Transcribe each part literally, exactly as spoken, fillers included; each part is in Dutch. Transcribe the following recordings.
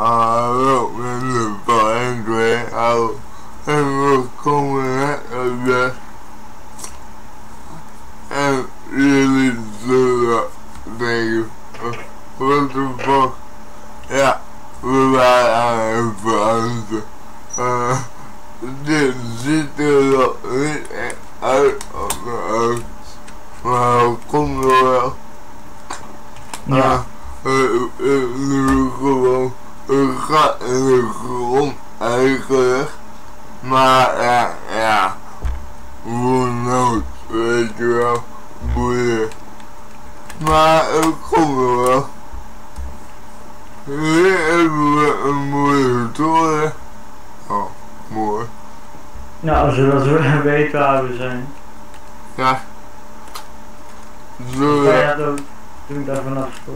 Hallo mensen van N twee, hallo en welkom net weer. En jullie zullen denken, what the fuck? Ja, we waren aan het veranderen. Uh, dit ziet er nog niet echt uit op de huis, maar het komt er wel. Ja. Uh, uh, nu gewoon een gat in de grond eigenlijk, maar ja, ja, hoe nooit, weet je wel, boeien. Maar het komt er wel. Hier hebben we een mooie toren. Oh, mooi. Nou, zodat we weten waar we zijn. Ja. Zo Ja, ja. ja, dat toen ik daar vanaf stond.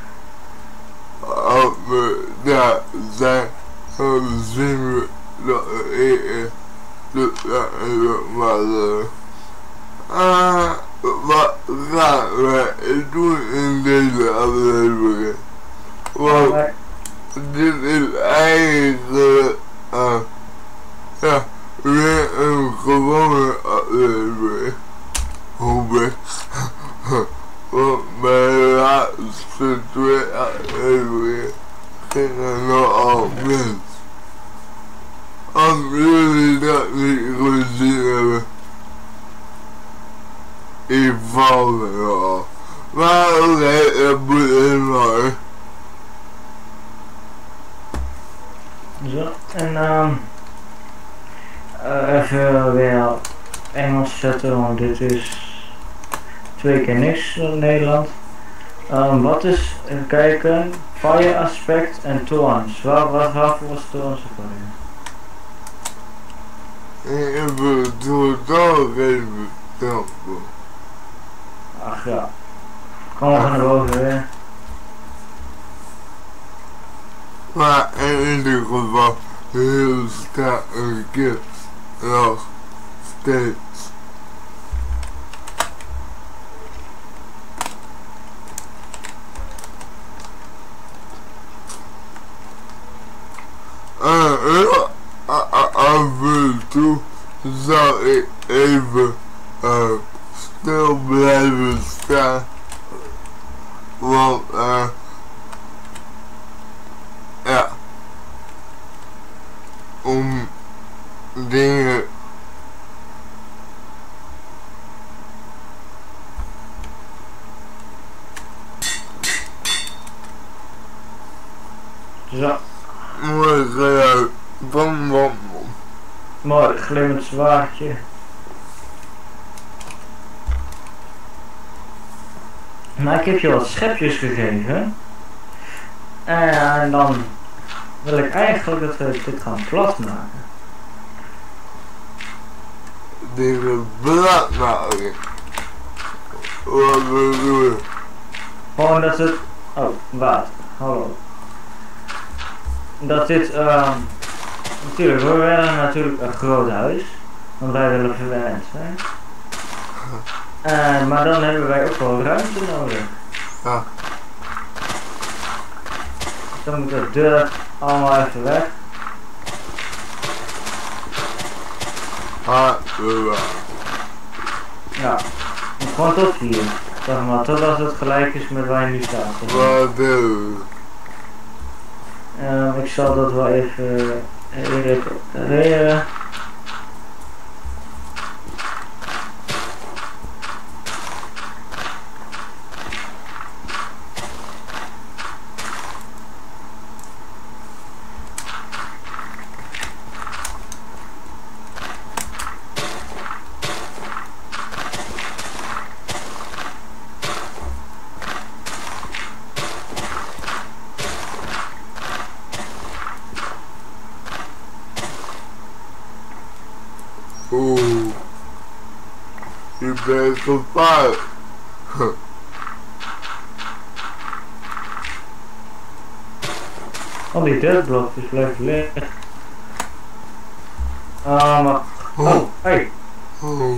Als we daar zijn, dan zien we dat we eten. Dus ja, maar uh, uh, wat gaan wij doen in deze aflevering? Want dit is eigenlijk uh, ja, weer een gewone aflevering. Hoop ik. Want bij de laatste twee afleveringen gingen nogal mis. Als jullie dat niet gezien hebben, ik val er al. Maar oké, okay, dat moet inhouden. Zo, en um, uh, even weer Engels zetten, want dit is twee keer niks in Nederland. Um, wat is, even kijken, fire aspect en thorns. Waar, wat, waarvoor was thorns voor je? Ik heb het totaal geen verstand. Ach ja, kom we gaan naar boven weer. Maar in ieder geval, heel staat een kind nog steeds. Uh, uh, uh, af en toe zou ik even uh, stil blijven staan, want uh, ja, om dingen Zo. mooi geluid, bam bam bam. Mooi, glimmend zwaardje. Nou, ik heb je wat schepjes gegeven. En dan wil ik eigenlijk dat we dit gaan plat maken. Dingen plat maken. Wat bedoel je? Gewoon dat het... Oh, water. Hallo. Dat dit... Uh, natuurlijk, we willen natuurlijk een groot huis. Want wij willen verwend zijn. Uh, maar dan hebben wij ook wel ruimte nodig. Ja. Dan moet de deur allemaal even weg. Ah, ja. Ja, gewoon tot hier. Zeg maar, totdat het gelijk is met waar je nu staat. Wat doe uh, Ik zal dat wel even repareren. Oeh, je bent gevaarlijk. Al die deurblokjes blijven liggen. Ah, maar... Oh, hey! Oh.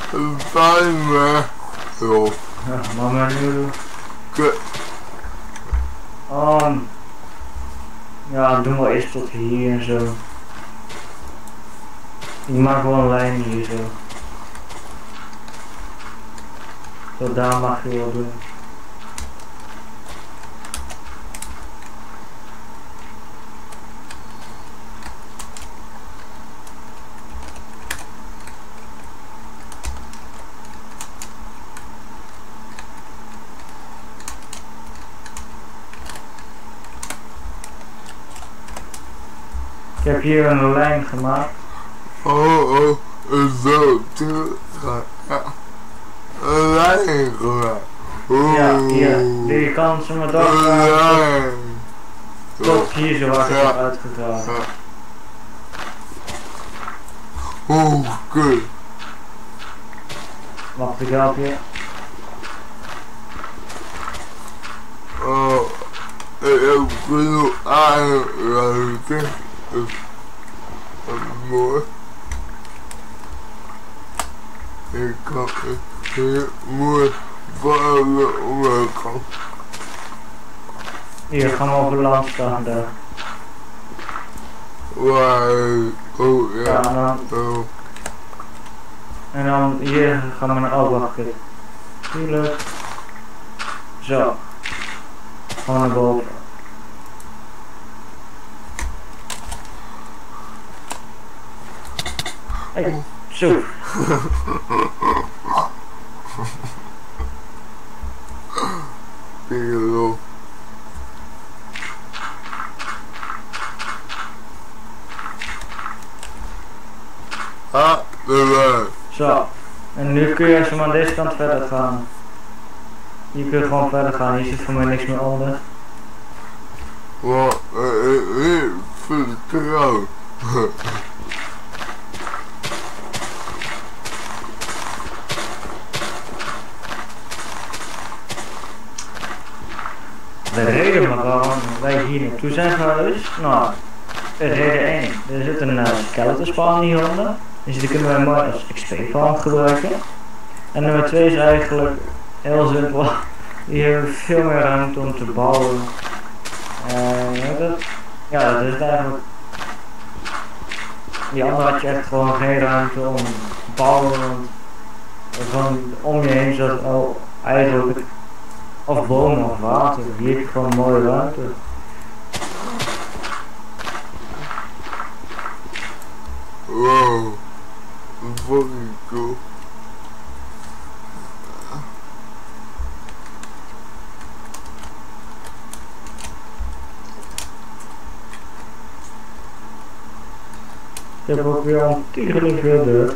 Thedaimer. Joh. Ja, mama nu. Kut. Um, ja, doen we eerst tot hier en zo. Ik maak wel een lijn hier zo. Tot daar mag je wel doen. Ik heb hier een lijn gemaakt. Oh, oh, zo, terug gaan. Ja. Een lijn gemaakt. Oh. Ja, hier. Je kan ze maar doorgaan tot, tot hier zo waar ik het heb uitgedragen. Ja. Oh, kut. Wacht, ik help je. Oh, ik heb genoeg aanruimte. Dat is mooi. Ik kan heel mooi vallen omhoog. Hier, gaan we op het land staan daar. Waar, oh ja. Ja, en dan, Oh. en dan hier gaan we naar afwachten. Tuurlijk. Zo. Gewoon naar boven. Hey, zo. Hallo. Ah, de Zo. En nu kun je als je maar aan deze kant verder gaan. Hier kun je gewoon verder gaan, hier zit voor mij niks meer onder. Wat, eh, ik vertrouw. De reden waarom wij hier naartoe zijn geweest, nou, reden één. Er zit een uh, skeleton spawn hieronder, dus die kunnen wij mooi als X P-farm gebruiken. En nummer twee is eigenlijk heel simpel, hier hebben we veel meer ruimte om te bouwen. En uh, dat, ja, dat is het eigenlijk. Die andere had je echt gewoon geen ruimte om te bouwen, want gewoon om je heen zat al eigenlijk of bomen of water. Hier heb je gewoon mooie ruimte. Wow, fucking cool. Ik heb ook weer ontiegelijk veel deur.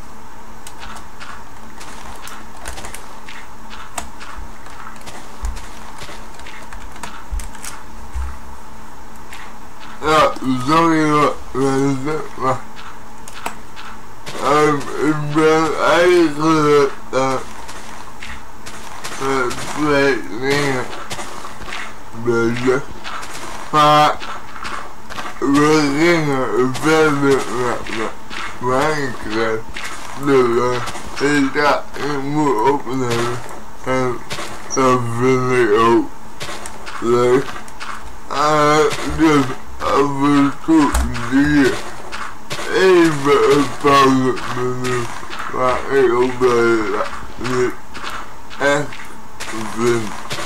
Ja, sorry mensen, maar um, ik ben eigenlijk uh, uh, twee dingen bezig, maar we gingen verder met Minecraft, dus uh, ik dacht ik moet opnemen en dat vind ik ook leuk. Uh, dus af en toe zie je even een pauze menu waar ik op de niet echt vind.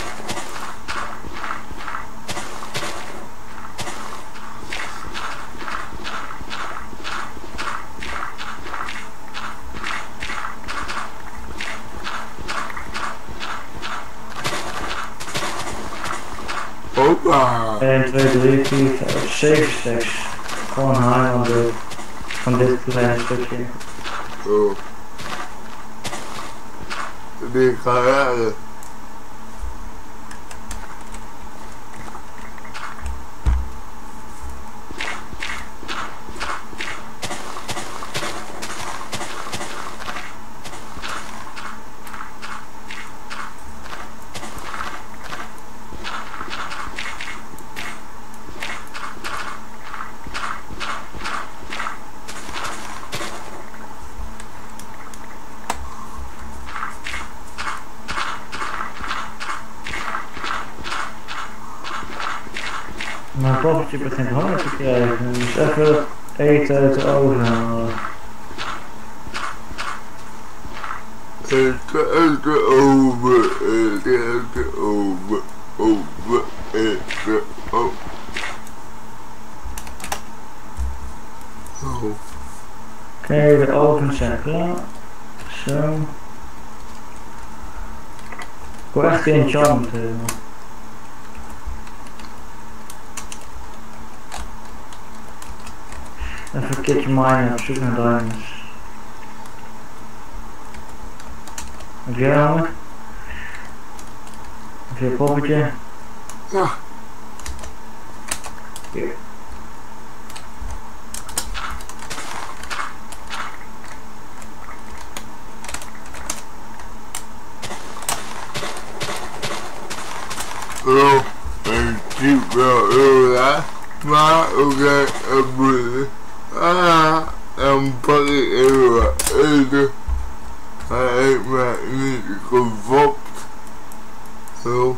Hoppa! één, twee, drie, vier, vijf, zeven stacks. Gewoon halen van, de, van dit kleine stukje. Oh. Die ga redden. Mijn poppetje begint honger te krijgen, dus even het eten uit de oven halen. Eten uit de oven, eten uit de oven, oven, eten, oven. Oh. Oké, okay, de ovens zijn klaar. Zo. Ik wil echt een enchantment hebben. Even een keertje minen op zoek naar diamonds. Heb jij honger? Heb je een poppetje? Ja. Hier. Oh, ik zie wel heel raar, maar oké, ik moet ah, dan pak ik even wat eten. Hij heeft mij niet gefopt. Zo.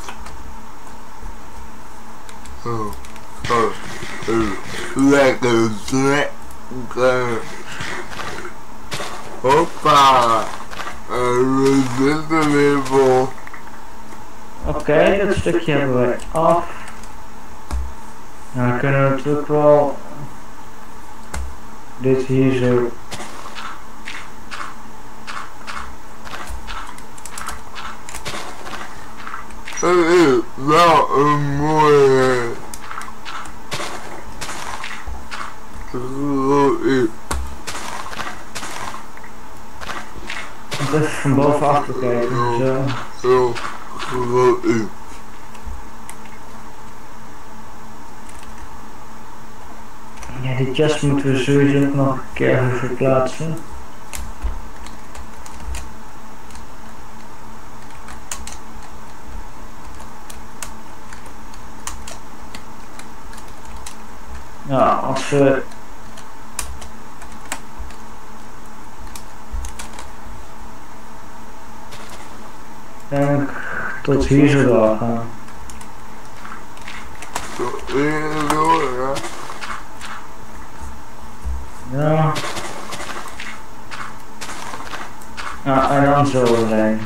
Oh, oh, een lekker snack. Hoppa, en we zitten weer vol. Oké, okay, dat stukje hebben wij af. Nou, dan kunnen we natuurlijk wel dit hier zo. Het is wel een mooie. Even van bovenaf bekijken, zo. Zo, groot in. Ja, die chest moeten we sowieso nog een keer even verplaatsen. Ja, als we denk tot hier zo doorgaan. Tot hier door, ja. Ja. Ja, en dan zo zijn.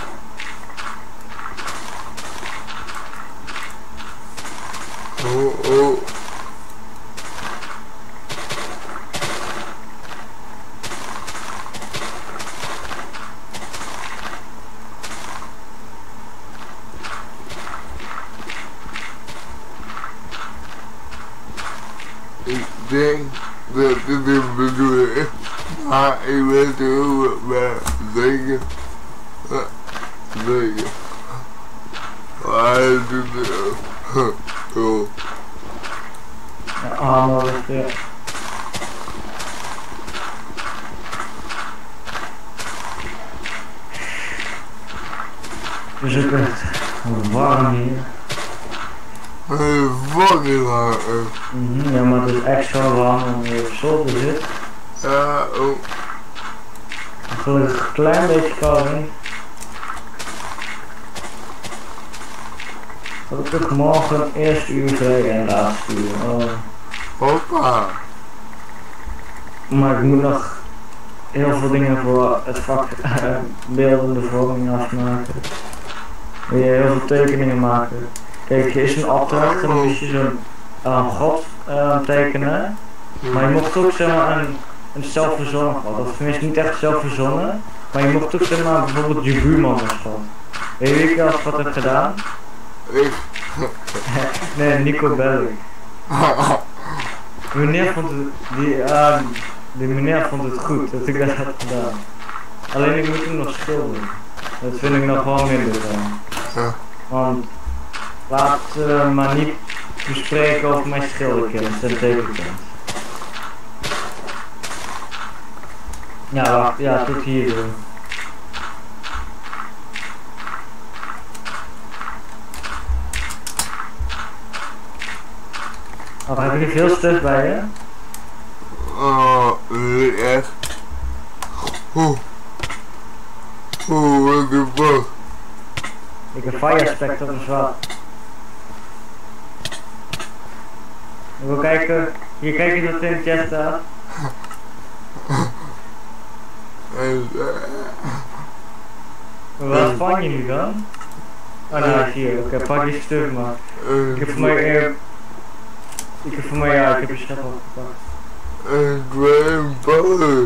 Oh, oh. Ik denk dat dit de bedoeling is, maar ik weet hoe het mij zeker. Zeker. Maar hij doet het ook. Oh. Ja, allemaal weer. Het is ook echt warm hier. Hey, fucking hard. Mm-hmm, ja, maar het is echt zo warm omdat je op zolder zit. Ja, oh. Gelukkig een klein beetje koud in. Gelukkig morgen eerste uur vrij en laatste uur. Oh. Hoppa. Maar ik moet nog heel veel dingen voor het vak uh, beeldende vorming afmaken. Wil je heel veel tekeningen maken. Kijk, er is een opdracht en dan moet je zo'n uh, god uh, tekenen. Maar je mocht ook zeg maar een, een zelfverzonnen god. Of tenminste niet echt zelfverzonnen. Maar je mocht ook zeg maar bijvoorbeeld je buurman als god. Weet je wie ik als wat heb gedaan? Ik. Nee, Nico Bellic. Meneer vond het, die, uh, die meneer vond het goed dat ik dat had gedaan. Alleen ik moet hem nog schilderen. Dat vind ik nog wel minder dan. Want laat uh, maar niet bespreken over mijn schilderkennis, dat betekent. Ja, wacht, ja, tot hier doen. Oh, heb je veel stuff bij je? Oh, niet echt. Oeh. Oeh, wat de fuck. Ik heb fire specter of wat. Ik wil kijken, hier kijk je dat in de chat staat. Wat vang je nu dan? Oh nou, hier, oké, okay, pak je stuk maar. Ik heb voor mij, uh, ik heb voor mij, ja, ik heb je schep al gepakt. Ik ben bang.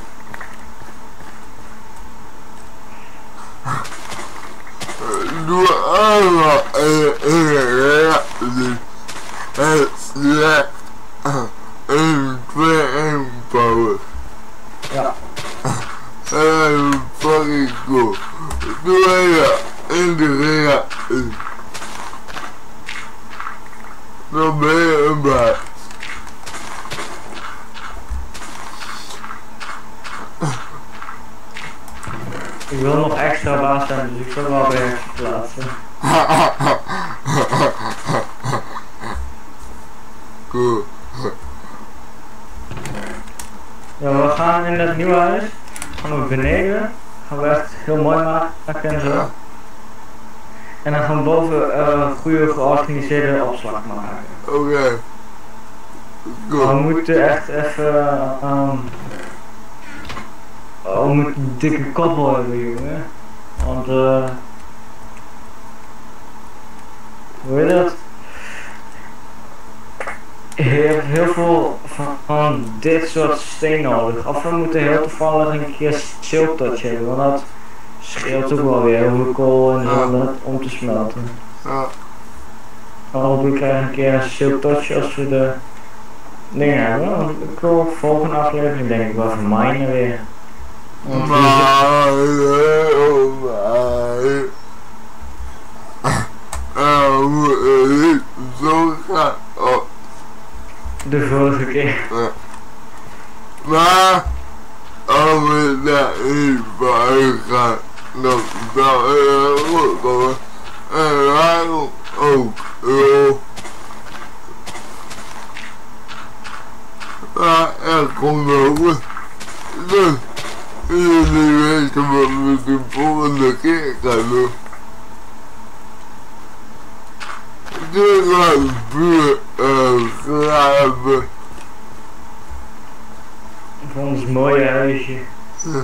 Doe allemaal het slecht een twee één power. Ja. En fucking cool. Doe je in de rea. Dan ben je een baas. Ik wil nog extra baas zijn, dus ik zal wel weer plaatsen. Cool. Ja, we gaan in dat nieuwe huis, gaan we beneden, gaan we echt heel mooi maken en zo. En dan gaan we boven uh, goede georganiseerde opslag maken. Oké. Okay. Cool. We moeten echt even, um, oh, we moeten een dikke koppel hebben, jongen. Want, uh, hoe heet dat? Je hebt heel veel van, van dit soort steen nodig. Of we moeten heel toevallig een keer silk touch hebben, want dat scheelt ook wel weer heel veel kool en zo ja. Om te smelten. Ja. Dan hoop ik krijgen een keer een silk touch als we de dingen hebben. Want ik wil volgende aflevering denk ik wel van minen weer. Want maar, oh my. Uh, uh, zo gaat oh. De vorige keer. Ja. Maar als we daar niet bij gaan, dan zou het goed komen. En waarom ook, joh. Maar er komt ook goed. Dus jullie weten wat we de volgende keer gaan doen. Dit was puur uh, graven. Van ons mooie huisje. Ja.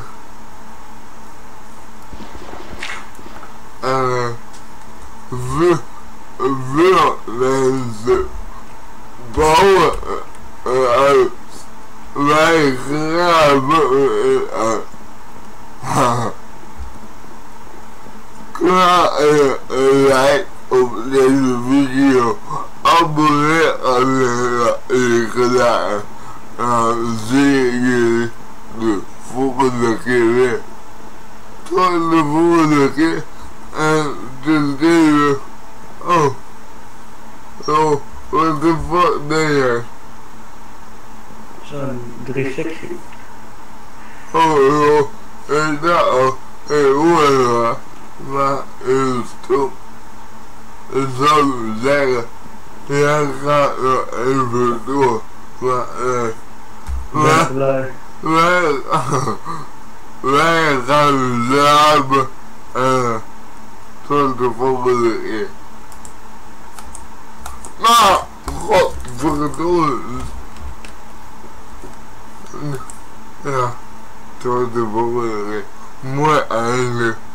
En uh, veel mensen bouwen een huis. Wij graven een huis. Klaar en like op deze video. Abonneer als je dat niet gedaan hebt. Dan zie ik jullie de volgende keer weer. Tot de volgende keer. En dit deze. Oh. Oh. What the fuck ben jij? Zo'n driehonderdzestig. Oh, oh. En nou. En hoor maar is top. Ik zou zeggen, jij gaat nog even door, maar eh, wij, wij, wij gaan slapen en tot de volgende keer. Nou, godverdomme. Ja, tot de volgende keer. Mooi einde.